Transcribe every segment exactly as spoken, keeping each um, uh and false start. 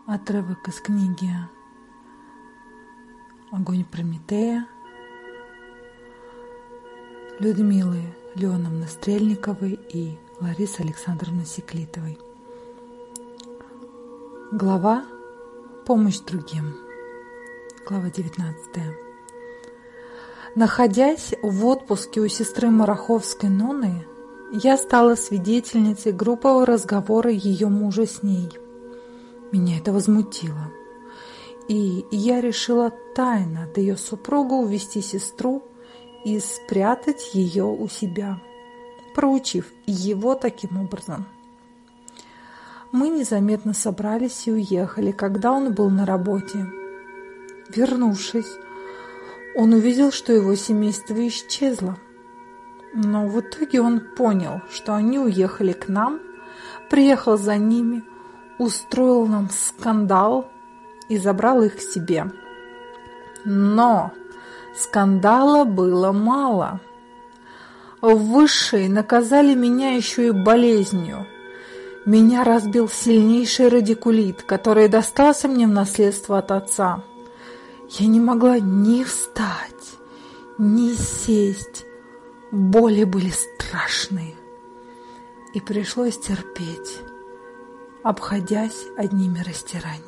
Отрывок из книги «Огонь Прометея» Людмилы Леоновны Стрельниковой и Ларисы Александровны Секлитовой. Глава «Помощь другим». Глава девятнадцатая. Находясь в отпуске у сестры Мараховской Нонны, я стала свидетельницей группового разговора ее мужа с ней. Меня это возмутило, и я решила тайно от ее супруга увести сестру и спрятать ее у себя, проучив его таким образом. Мы незаметно собрались и уехали, когда он был на работе. Вернувшись, он увидел, что его семейство исчезло. Но в итоге он понял, что они уехали к нам, приехал за ними, устроил нам скандал и забрал их к себе. Но скандала было мало. Высшие наказали меня еще и болезнью. Меня разбил сильнейший радикулит, который достался мне в наследство от отца. Я не могла ни встать, ни сесть. Боли были страшные. И пришлось терпеть, обходясь одними растираниями.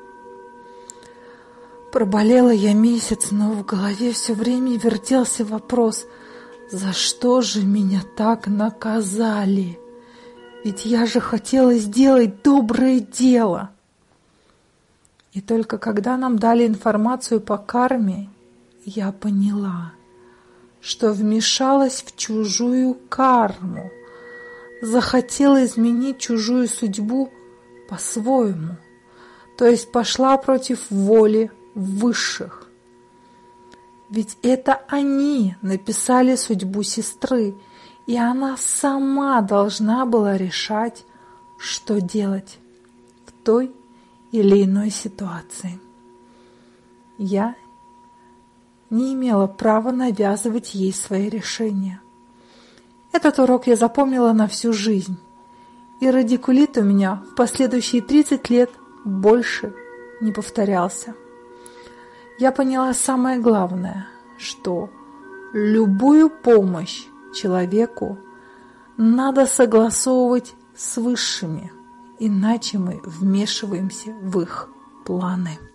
Проболела я месяц, но в голове все время вертелся вопрос, за что же меня так наказали? Ведь я же хотела сделать доброе дело. И только когда нам дали информацию по карме, я поняла, что вмешалась в чужую карму, захотела изменить чужую судьбу по-своему, то есть пошла против воли высших. Ведь это они написали судьбу сестры, и она сама должна была решать, что делать в той или иной ситуации. Я не имела права навязывать ей свои решения. Этот урок я запомнила на всю жизнь, и радикулит у меня в последующие тридцать лет больше не повторялся. Я поняла самое главное, что любую помощь человеку надо согласовывать с высшими, иначе мы вмешиваемся в их планы.